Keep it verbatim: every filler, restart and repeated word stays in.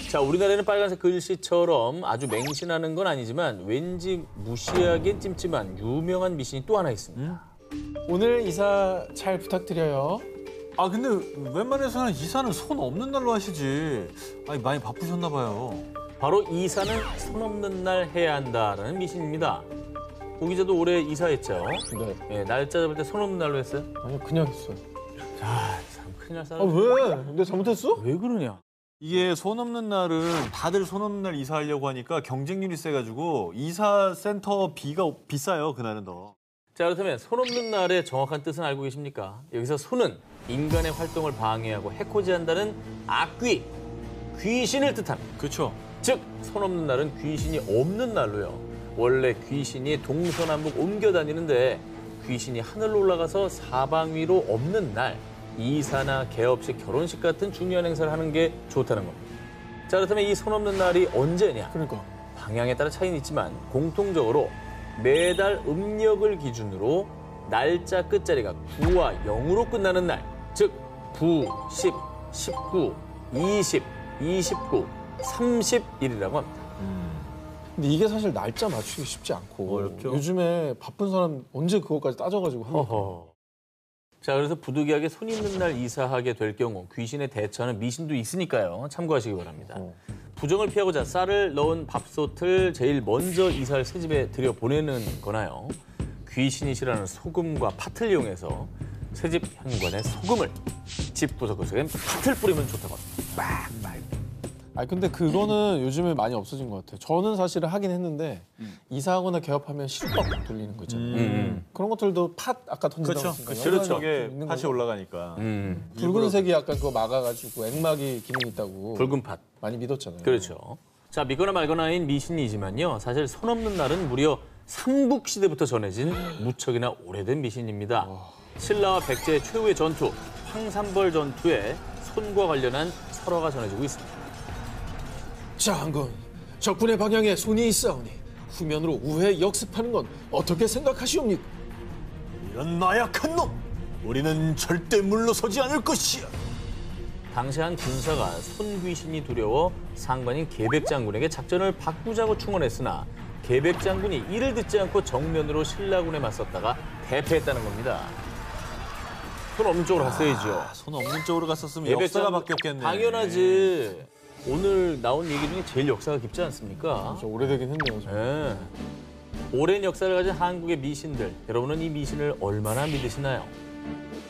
자, 우리나라에는 빨간색 글씨처럼 아주 맹신하는 건 아니지만 왠지 무시하기엔 찜찜한 유명한 미신이 또 하나 있습니다. 음? 오늘 이사 잘 부탁드려요. 아 근데 웬만해서는 이사는 손 없는 날로 하시지. 아니 많이 바쁘셨나 봐요. 바로 이사는 손 없는 날 해야 한다라는 미신입니다. 고 기자도 올해 이사했죠? 네. 예, 날짜 잡을 때 손 없는 날로 했어요? 아니요, 그냥 했어요. 자, 참 큰일 날 아, 사람. 왜? 내가 잘못했어? 왜 그러냐? 이게 손 없는 날은 다들 손 없는 날 이사하려고 하니까 경쟁률이 세가지고 이사 센터 비가 비싸요, 그날은 더. 자, 그렇다면 손 없는 날의 정확한 뜻은 알고 계십니까? 여기서 손은 인간의 활동을 방해하고 해코지한다는 악귀, 귀신을 뜻합니다. 그렇죠. 즉, 손 없는 날은 귀신이 없는 날로요. 원래 귀신이 동서남북 옮겨 다니는데 귀신이 하늘로 올라가서 사방 위로 없는 날, 이사나 개업식, 결혼식 같은 중요한 행사를 하는 게 좋다는 겁니다. 자, 그렇다면 이 손 없는 날이 언제냐? 그러니까. 방향에 따라 차이는 있지만 공통적으로 매달 음력을 기준으로 날짜 끝자리가 구와 영으로 끝나는 날, 즉 구, 십, 십구, 이십, 이십구, 삼십일이라고 합니다. 근데 이게 사실 날짜 맞추기 쉽지 않고 어렵죠. 요즘에 바쁜 사람 언제 그것까지 따져가지고 하니까. 허허. 자, 그래서 부득이하게 손 있는 날 이사하게 될 경우 귀신에 대처하는 미신도 있으니까요. 참고하시기 바랍니다. 어. 부정을 피하고자 쌀을 넣은 밥솥을 제일 먼저 이사할 새 집에 들여보내는 거나요. 귀신이 싫어하는 소금과 팥을 이용해서 새 집 현관에 소금을, 집 구석구석엔 팥을 뿌리면 좋다고 합니다. 막 말고. 아니 근데 그거는 요즘에 많이 없어진 것 같아요. 저는 사실은 하긴 했는데 음. 이사하거나 개업하면 시루떡 돌리는 거 있잖아요. 음. 그런 것들도 팥 아까 던진다고 그렇죠. 했으니까 그렇죠. 연관이 저게 좀 있는 팥이 거죠. 올라가니까. 음. 붉은색이 약간 그거 막아가지고 액막이 기능이 있다고 붉은 팥. 많이 믿었잖아요. 그렇죠. 자, 믿거나 말거나인 미신이지만요. 사실 손 없는 날은 무려 삼국시대부터 전해진 무척이나 오래된 미신입니다. 신라와 백제의 최후의 전투, 황산벌 전투에 손과 관련한 설화가 전해지고 있습니다. 장군, 적군의 방향에 손이 있사오니 후면으로 우회 역습하는 건 어떻게 생각하시옵니까? 이런 나약한 놈! 우리는 절대 물러서지 않을 것이야. 당시 한 군사가 손귀신이 두려워 상관인 계백장군에게 작전을 바꾸자고 충원했으나 계백장군이 이를 듣지 않고 정면으로 신라군에 맞섰다가 대패했다는 겁니다. 손 없는 쪽으로 갔어야죠. 아, 손 없는 쪽으로 갔었으면 역사가 바뀌었겠네. 당연하지. 오늘 나온 얘기 중에 제일 역사가 깊지 않습니까? 좀 오래되긴 했네요. 저. 네. 오랜 역사를 가진 한국의 미신들, 여러분은 이 미신을 얼마나 믿으시나요?